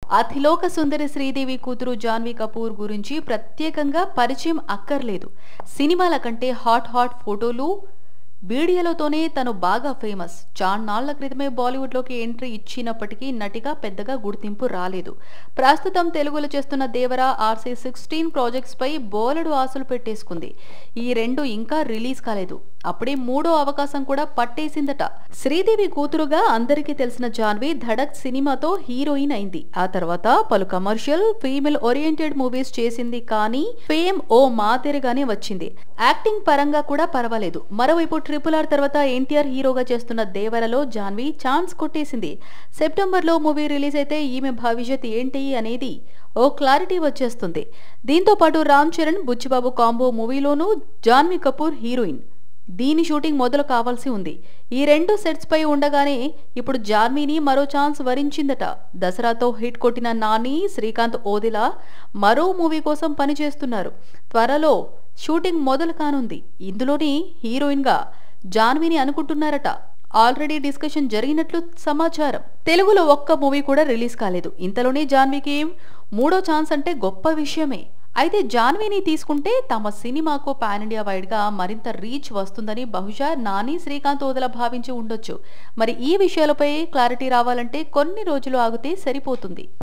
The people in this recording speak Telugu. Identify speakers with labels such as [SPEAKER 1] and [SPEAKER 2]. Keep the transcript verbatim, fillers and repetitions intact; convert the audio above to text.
[SPEAKER 1] అతిలోక సుందరి శ్రీదేవి కూతురు జాన్వీ కపూర్ గురించి ప్రత్యేకంగా పరిచయం అక్కర్లేదు. సినిమాల కంటే హాట్ హాట్ ఫోటోలు, వీడియోలతోనే తను బాగా ఫేమస్. చాన్నాళ్ల క్రితమే బాలీవుడ్లోకి ఎంట్రీ ఇచ్చినప్పటికీ నటిగా పెద్దగా గుర్తింపు రాలేదు. ప్రస్తుతం తెలుగులో చేస్తున్న దేవర, ఆర్సీ సిక్స్టీన్ ప్రాజెక్ట్స్ పై బోలెడు ఆశలు పెట్టేసుకుంది. ఈ రెండు ఇంకా రిలీజ్ కాలేదు. అప్పుడే మూడో అవకాశం కూడా పట్టేసిందట. శ్రీదేవి కూతురుగా అందరికీ తెలిసిన జాన్వీ ధడక్ సినిమాతో హీరోయిన్ అయింది. ఆ తర్వాత పలు కమర్షియల్, ఫీమేల్ ఓరియంటెడ్ మూవీస్ చేసింది. కానీ ఫేమ్ ఓ మాదిరిగానే వచ్చింది. యాక్టింగ్ పరంగా కూడా పర్వాలేదు. మరోవైపు ట్రిపుల్ ఆర్ తర్వాత ఎన్టీఆర్ హీరోగా చేస్తున్న దేవరలో జాన్వీ ఛాన్స్ కొట్టేసింది. సెప్టెంబర్ లో మూవీ రిలీజ్ అయితే ఈమె భవిష్యత్ ఏంటి అనేది ఓ క్లారిటీ వచ్చేస్తుంది. దీంతో పాటు రామ్ చరణ్, బుచ్చిబాబు కాంబో మూవీలోనూ జాన్వీ కపూర్ హీరోయిన్. దీని షూటింగ్ మొదలు కావాల్సి ఉంది. ఈ రెండు సెట్స్ పై ఉండగానే ఇప్పుడు జాన్వీని మరో ఛాన్స్ వరించిందట. దసరాతో హిట్ కొట్టిన నాని, శ్రీకాంత్ ఓదెలా మరో మూవీ కోసం పనిచేస్తున్నారు. త్వరలో షూటింగ్ మొదలు కానుంది. ఇందులోని హీరోయిన్ గా జాన్వీని అనుకుంటున్నారట. ఆల్రెడీ డిస్కషన్ జరిగినట్లు సమాచారం. తెలుగులో ఒక్క మూవీ కూడా రిలీజ్ కాలేదు. ఇంతలోనే జాన్వీకి మూడో ఛాన్స్ అంటే గొప్ప విషయమే. అయితే జాన్వీని తీసుకుంటే తమ సినిమాకు పాన్ ఇండియా వైడ్ గా మరింత రీచ్ వస్తుందని బహుశా నాని, శ్రీకాంత్ ఓదెలా భావించి ఉండొచ్చు. మరి ఈ విషయాలపై క్లారిటీ రావాలంటే కొన్ని రోజులు ఆగితే సరిపోతుంది.